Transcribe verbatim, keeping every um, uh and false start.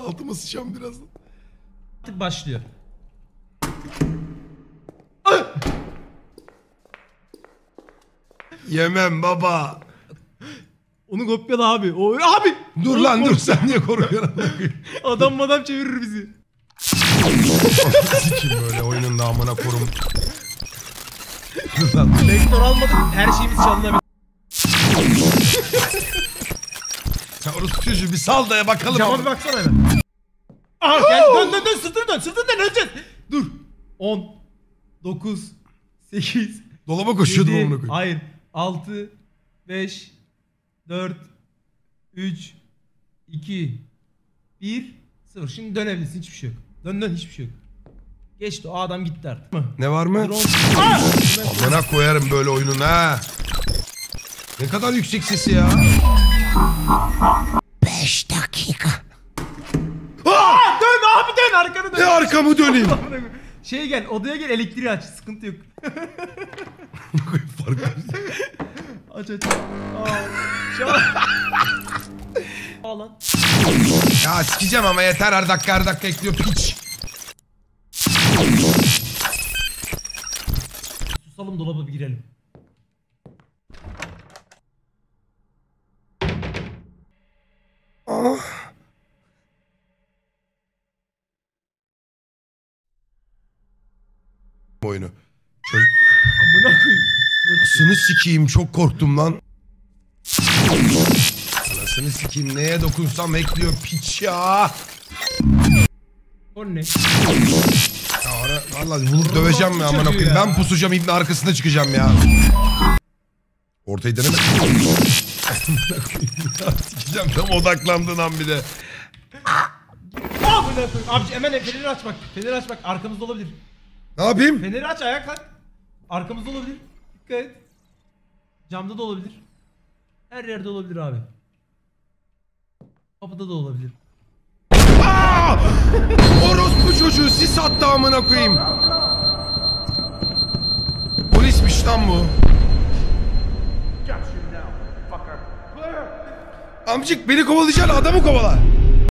Altıma sıçacağım birazdan. Artık başlıyor. Yemem baba. Onu kopyala abi. O abi. Dur Oğlum, lan dur, sen niye koruyorsun? Adam madam çevirir bizi. Sikim böyle oyunun da amına korum. Dur lan. Vektör almadık, her şeyimiz çalınabilir. Sen orası çocuğu bir sal da bakalım. Cama bir baksana hemen. Aha gel, dön dön dön, sırtını dön, sırtını dön, öleceğiz. Dur. on, dokuz, sekiz, Dolaba koşuyordum yedi, amına koyayım. hayır. altı, beş, dört, üç, iki, bir, sıfır. Şimdi dönebilirsin, hiçbir şey yok. Dön dön, hiçbir şey yok. Geçti, o adam gitti artık. Ne var mı? Drone... Amına koyarım böyle oyunun ha. Ne kadar yüksek sesi ya. Beş dakika. Aa, dön abi, dön arkanı dön. Ne arkamı döneyim? Şey gel, odaya gel, elektriği aç, sıkıntı yok. Fark Aç aç. Aa, şu an... Aa lan. Ya sikeceğim ama yeter, her dakika her dakika ekliyor piç. Susalım, dolaba bir girelim. Ah. Oyunu. Çöz... Amına koyayım. Anasını sikeyim, çok korktum lan. Anasını sikeyim, neye dokunsam ekliyor piç ya. O ne? Ya ara, vallahi bulup döveceğim ya amına koyayım. Ben pusacağım, ibne arkasına çıkacağım ya. Ortayı deneme. Sikeceğim, tam odaklandığın an bile. Amına koyayım. Abi hemen feneri aç bak. Feneri aç bak, arkamızda olabilir. Ne yapayım? Feneri aç, ayağa kalk. Arkamızda olabilir. Dikkat et. Camda da olabilir. Her yerde olabilir abi. Kapıda da olabilir. Aa! Orospu çocuğu sis attı amına koyayım. Polismiş lan bu. Amcık beni kovalayacaksın, adamı kovala.